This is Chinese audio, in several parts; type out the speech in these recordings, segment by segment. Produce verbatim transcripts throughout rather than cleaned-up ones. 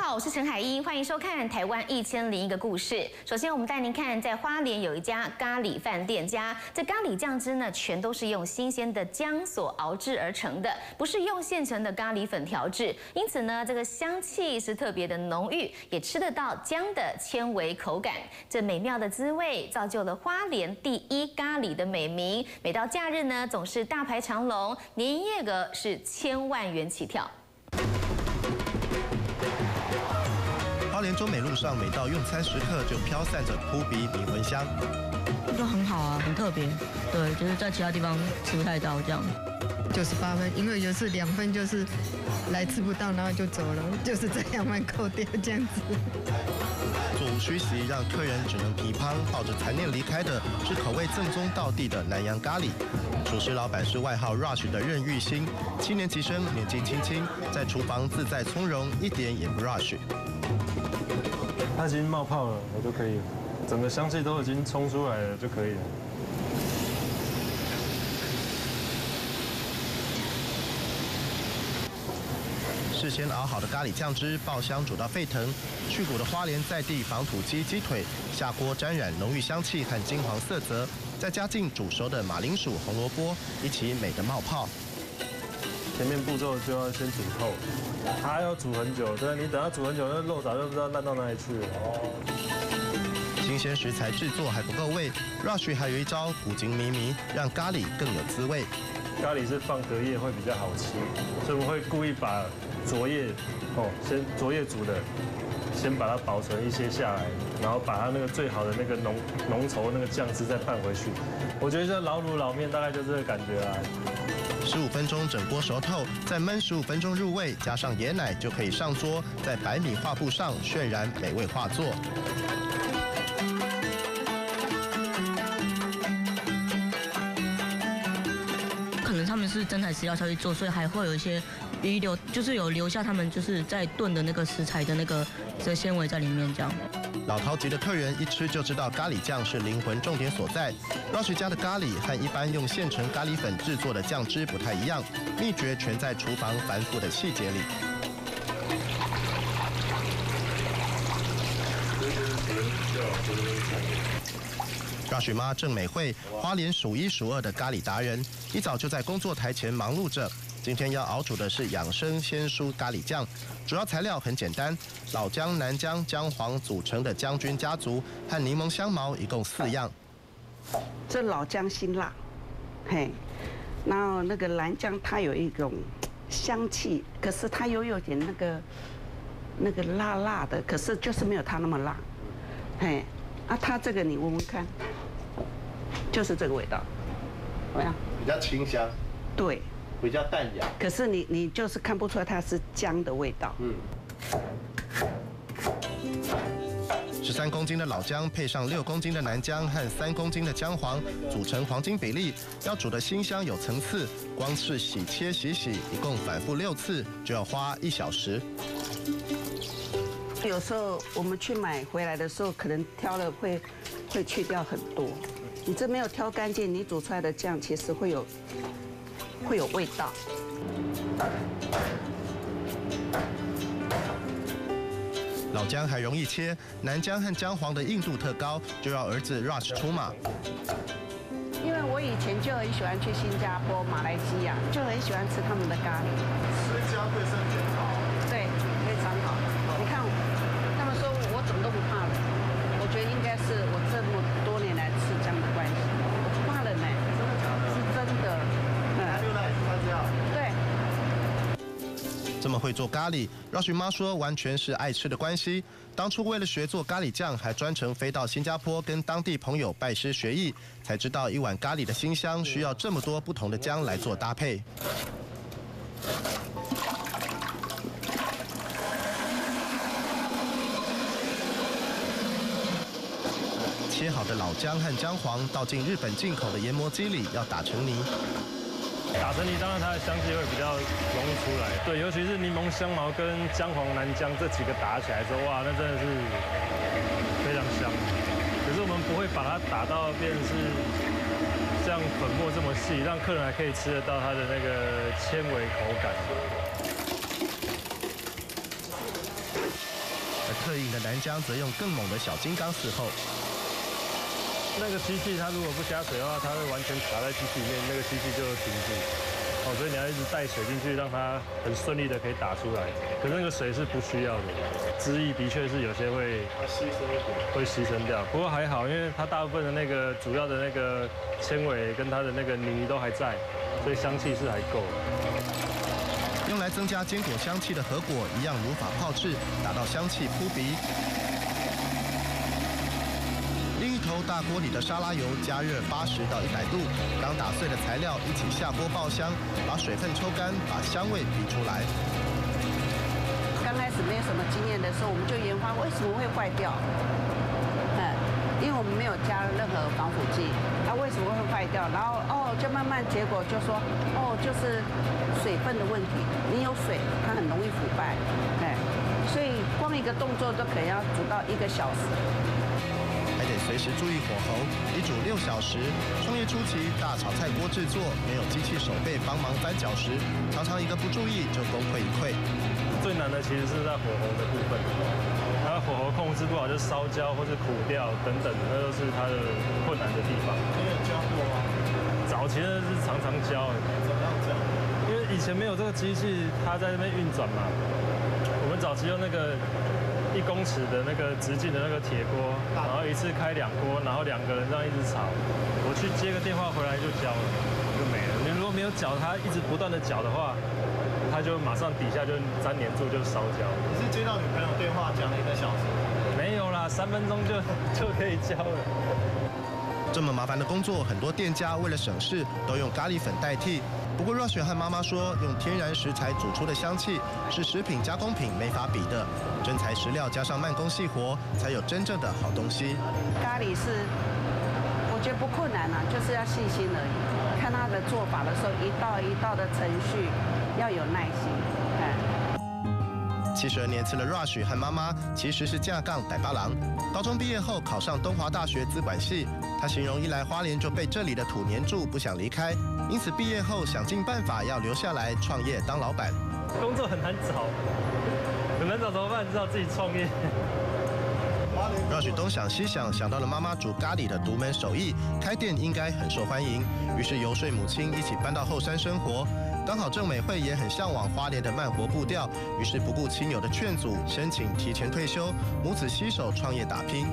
好，我是陈海英，欢迎收看《台湾一千零一个故事》。首先，我们带您看，在花莲有一家咖喱饭店家，这咖喱酱汁呢，全都是用新鲜的姜所熬制而成的，不是用现成的咖喱粉调制，因此呢，这个香气是特别的浓郁，也吃得到姜的纤维口感。这美妙的滋味，造就了花莲第一咖喱的美名。每到假日呢，总是大排长龙，年营业额是千万元起跳。 花莲中美路上，每到用餐时刻就飘散着扑鼻迷魂香， 就很好啊，很特别。对，就是在其他地方吃不太到这样。 九十八分，因为有时两分就是来吃不到，然后就走了，就是这样慢扣掉这样子。 座无虚席，让客人只能疲滂，抱着残念离开的是口味正宗道地的南洋咖喱。厨师老板是外号 Rush 的任玉兴，七年级生，年纪轻轻，在厨房自在从容，一点也不 rush。 它已经冒泡了，我就可以了，整个香气都已经冲出来了就可以了。 事先熬好的咖喱酱汁爆香煮到沸腾，去骨的花莲在地仿土鸡鸡腿下锅沾染浓郁香气和金黄色泽，再加进煮熟的马铃薯、红萝卜，一起美的冒泡。 前面步骤就要先煮透，它要煮很久，对，你等它煮很久，那肉早就不知道烂到哪里去了。哦。 新鲜食材制作还不够味 ，Rush 还有一招古井迷迷，让咖喱更有滋味。 咖喱是放隔夜会比较好吃，所以我们会故意把昨夜哦，先昨夜煮的，先把它保存一些下来，然后把它那个最好的那个浓浓稠那个酱汁再拌回去。我觉得这老卤老面大概就这个感觉啊。 十五分钟整锅熟透，再焖十五分钟入味，加上椰奶就可以上桌，在白米画布上渲染美味画作。 可能他们是真材实料下去做，所以还会有一些遗留，就是有留下他们就是在炖的那个食材的那个这纤维在里面这样。 老饕级的客人一吃就知道咖喱酱是灵魂重点所在。Rush 家的咖喱和一般用现成咖喱粉制作的酱汁不太一样，秘诀全在厨房繁复的细节里。Rush 妈郑美惠，花莲数一数二的咖喱达人，一早就在工作台前忙碌着。 今天要熬煮的是养生鲜蔬咖喱酱，主要材料很简单，老姜、南姜、姜黄组成的姜菌家族和柠檬香茅一共四样。 这老姜辛辣，嘿，然后那个南姜它有一种香气，可是它又有点那个那个辣辣的，可是就是没有它那么辣，嘿，啊，它这个你闻闻看，就是这个味道，怎么样？ 比较清香。 对。 比较淡雅， 可是你你就是看不出来它是姜的味道。嗯。 十三公斤的老姜配上六公斤的南姜和三公斤的姜黄，组成黄金比例。要煮的新香有层次，光是洗切洗洗，一共反复六次，就要花一小时。 有时候我们去买回来的时候，可能挑了会会去掉很多。你这没有挑干净，你煮出来的酱其实会有。 会有味道。 老姜还容易切，南姜和姜黄的硬度特高，就要儿子 Rush 出马。 因为我以前就很喜欢去新加坡、马来西亚，就很喜欢吃他们的咖喱。 吃姜对身体好。 对，非常好。你看，他们说我怎么都不怕了，我觉得应该是我这么多年来吃姜的关系，我不怕冷呢。真的假的？是真的。 对， 这么会做咖喱 ，Rush 妈说完全是爱吃的关系。当初为了学做咖喱酱，还专程飞到新加坡跟当地朋友拜师学艺，才知道一碗咖喱的辛香需要这么多不同的姜来做搭配。切好的老姜和姜黄倒进日本进口的研磨机里，要打成泥。 打成泥，当然它的香气会比较容易出来。对，尤其是柠檬香茅跟姜黄南姜这几个打起来之后，哇，那真的是非常香。可是我们不会把它打到变成是像粉末这么细，让客人还可以吃得到它的那个纤维口感。 特硬的南姜则用更猛的小金刚伺候。 那个机器它如果不加水的话，它会完全卡在机器里面，那个机器就停住。哦，所以你要一直带水进去，让它很顺利的可以打出来。可是那个水是不需要的，汁液的确是有些会牺牲一点，会牺牲掉。不过还好，因为它大部分的那个主要的那个纤维跟它的那个泥都还在，所以香气是还够。 用来增加坚果香气的核果一样如法炮制，达到香气扑鼻。另一头大锅里的沙拉油加热八十到一百度，刚打碎的材料一起下锅爆香，把水分抽干，把香味逼出来。 刚开始没有什么经验的时候，我们就研发为什么会坏掉。嗯，因为我们没有加任何防腐剂，那为什么会坏掉？然后哦，就慢慢结果就说哦，就是水分的问题。你有水，它很容易腐败。哎，所以光一个动作都可能要煮到一个小时。 还得随时注意火候，一煮六小时。创业初期，大炒菜锅制作没有机器手背帮忙翻搅时，常常一个不注意就功亏一篑。 最难的其实是在火候的部分，它火候控制不好就烧焦或者苦掉等等，那都是它的困难的地方。你有教过吗？早期呢是常常教，怎么样教？因为以前没有这个机器，它在那边运转嘛。我们早期用那个一公尺的那个直径的那个铁锅，然后一次开两锅，然后两个人这样一直炒。我去接个电话回来就焦了，就没了。你如果没有搅它，一直不断的搅的话，它就马上底下就粘黏住，就烧焦。 你是接到女朋友电话讲了一个小时？ 没有啦，三分钟就就可以焦了。 这么麻烦的工作，很多店家为了省事，都用咖喱粉代替。不过 Rush 和妈妈说，用天然食材煮出的香气是食品加工品没法比的。真材实料加上慢工细活，才有真正的好东西。 咖喱是，我觉得不困难啊，就是要细心而已。看他的做法的时候，一道一道的程序要有耐心。 七十二年次的 Rush 和妈妈其实是架杠逮巴郎。高中毕业后考上东华大学资管系，他形容一来花莲就被这里的土黏住，不想离开，因此毕业后想尽办法要留下来创业当老板。 工作很难找，很难找怎么办？只好自己创业。 Rush 东想西想，想到了妈妈煮咖喱的独门手艺，开店应该很受欢迎，于是游说母亲一起搬到后山生活。刚好郑美惠也很向往花莲的慢活步调，于是不顾亲友的劝阻，申请提前退休，母子携手创业打拼。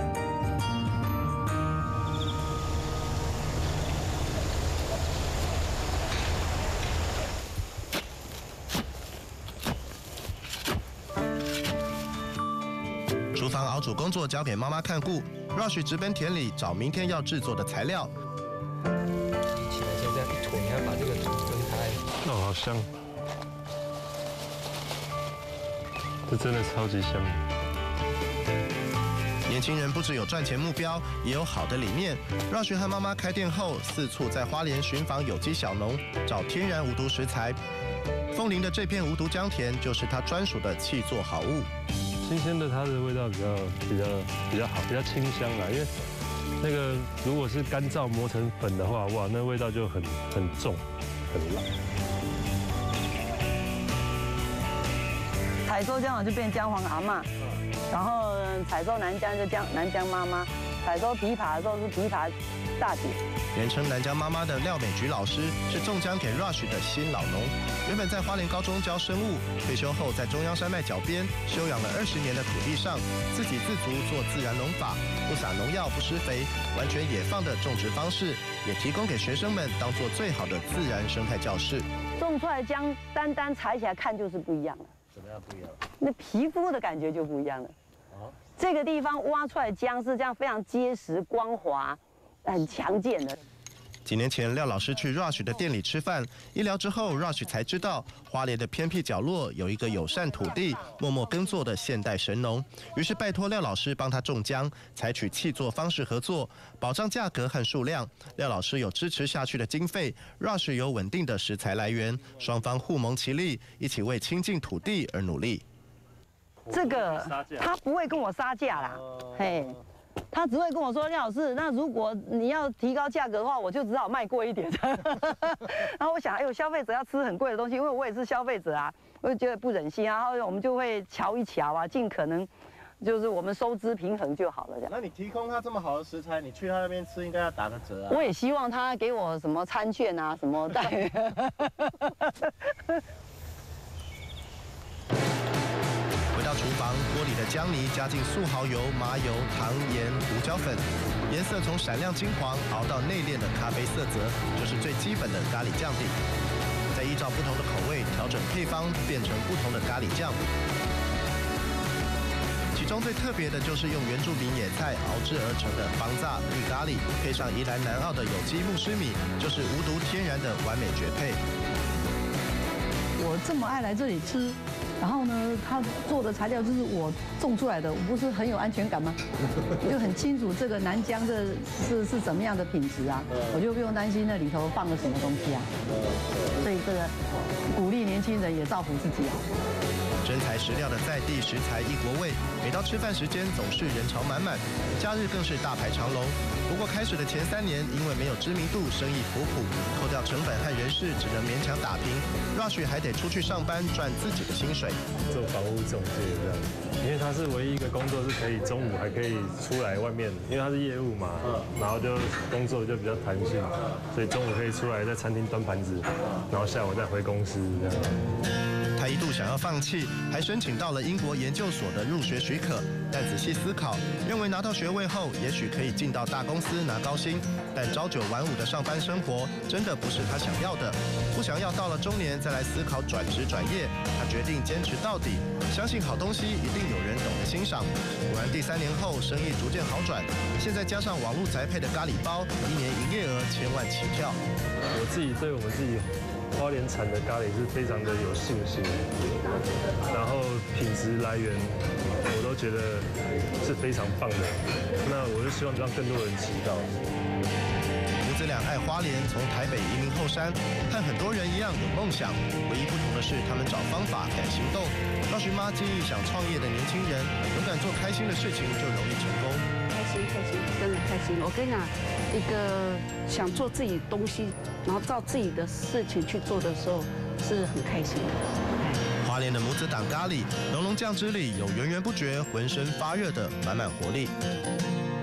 厨房熬煮工作交给妈妈看顾 ，Rush 直奔田里找明天要制作的材料。 起来就这样一坨，你要把这个土分开。 哦，好香！这真的超级香。 年轻人不只有赚钱目标，也有好的理念。Rush 和妈妈开店后，四处在花莲寻访有机小农，找天然无毒食材。凤林的这片无毒姜田，就是他专属的契作好物。 新鲜的，它的味道比较比较比较好，比较清香啦。因为那个如果是干燥磨成粉的话，哇，那味道就很很重，很辣。 采收姜黄就变姜黄阿嬷，然后采收南姜就姜南姜妈妈，采收枇杷的时候是枇杷大姐。 人称南姜妈妈的廖美菊老师是种姜给 Rush 的新老农，原本在花莲高中教生物，退休后在中央山脉脚边休养了二十年的土地上，自给自足做自然农法，不撒农药不施肥，完全野放的种植方式，也提供给学生们当做最好的自然生态教室。 种出来的姜单单采起来看就是不一样了。 怎么样不一样？ 那皮肤的感觉就不一样了。哦，这个地方挖出来的姜是这样非常结实光滑。很强健的。 几年前，廖老师去 Rush 的店里吃饭，一聊之后 ，Rush 才知道花莲的偏僻角落有一个友善土地、默默耕作的现代神农。于是拜托廖老师帮他种姜，采取契作方式合作，保障价格和数量。廖老师有支持下去的经费 ，Rush 有稳定的食材来源，双方互蒙其利，一起为亲近土地而努力。 这个他不会跟我杀价啦，嘿。他只会跟我说：“廖老师，那如果你要提高价格的话，我就只好卖贵一点。”然后我想，哎呦，消费者要吃很贵的东西，因为我也是消费者啊，我就觉得不忍心啊。然后我们就会瞧一瞧啊，尽可能就是我们收支平衡就好了这样。 那你提供他这么好的食材，你去他那边吃应该要打个折啊。 我也希望他给我什么餐券啊，什么带。 回到厨房，锅里的姜泥加进素蚝油、麻油、糖、盐、胡椒粉，颜色从闪亮金黄熬到内敛的咖啡色泽，就是最基本的咖喱酱底。再依照不同的口味调整配方，变成不同的咖喱酱。其中最特别的就是用原住民野菜熬制而成的邦炸绿咖喱，配上宜兰南澳的有机木须米，就是无毒天然的完美绝配。 我这么爱来这里吃，然后呢，他做的材料就是我种出来的，我不是很有安全感吗？就很清楚这个南姜这是是怎么样的品质啊，我就不用担心那里头放了什么东西啊。所以这个鼓励年轻人也造福自己啊。 真材实料的在地食材异国味，每到吃饭时间总是人潮满满，假日更是大排长龙。不过开始的前三年，因为没有知名度，生意普普，扣掉成本和人事，只能勉强打平。Rush 还得出去上班赚自己的薪水。 做房屋中介这样，因为他是唯一一个工作是可以中午还可以出来外面，因为他是业务嘛，然后就工作就比较弹性，所以中午可以出来在餐厅端盘子，然后下午再回公司这样。 他一度想要放弃，还申请到了英国研究所的入学许可，但仔细思考，认为拿到学位后，也许可以进到大公司拿高薪，但朝九晚五的上班生活真的不是他想要的。不想要到了中年再来思考转职转业，他决定坚持到底，相信好东西一定有人懂得欣赏。果然第三年后，生意逐渐好转，现在加上网络宅配的咖喱包，一年营业额千万起跳。 我自己对我们自己花莲产的咖喱是非常的有信心，然后品质来源我都觉得是非常棒的。那我就希望让更多人知道。 母子俩爱花莲，从台北移民后山，和很多人一样有梦想，唯一不同的是他们找方法敢行动。让徐妈建议想创业的年轻人，勇敢做开心的事情就容易成功。 开心开心，真的开心。我跟你讲，一个想做自己东西，然后照自己的事情去做的时候，是很开心的。 花莲的母子档咖喱，浓浓酱汁里有源源不绝、浑身发热的满满活力。